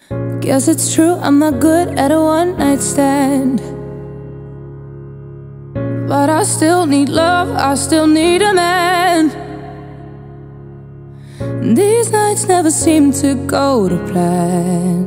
Guess it's true, I'm not good at a one-night stand. But I still need love, I still need a man. These nights never seem to go to plan.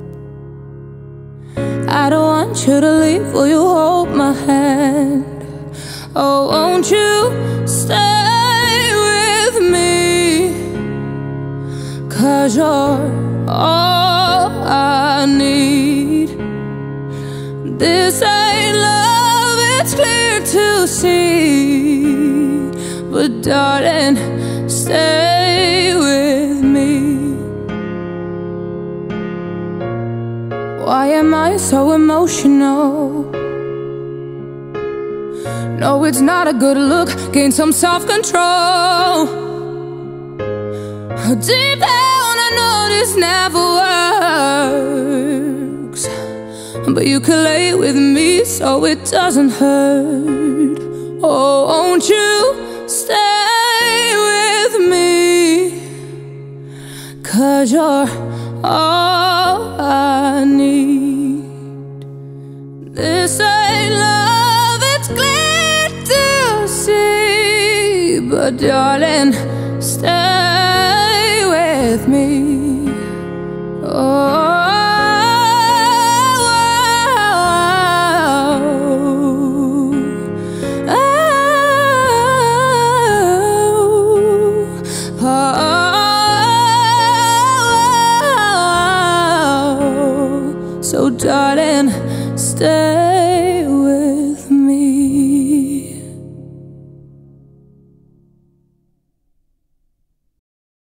I don't want you to leave, will you hold my hand? Oh, won't you stay with me? 'Cause you're all I need. This ain't love, it's clear to see. But darling, stay with me. Why am I so emotional? No, it's not a good look, gain some self-control. Deep down I know this never works, but you can lay with me so it doesn't hurt. Oh, won't you stay with me? 'Cause you're all I need. This ain't love, it's clear to see. But darling, stay